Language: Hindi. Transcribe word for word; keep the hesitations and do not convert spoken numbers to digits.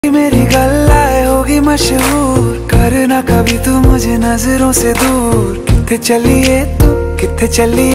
मेरी गल्लाए होगी मशहूर, करना कभी तू मुझे नजरों से दूर। कित्थे चलिए तू, कित्थे चलिए।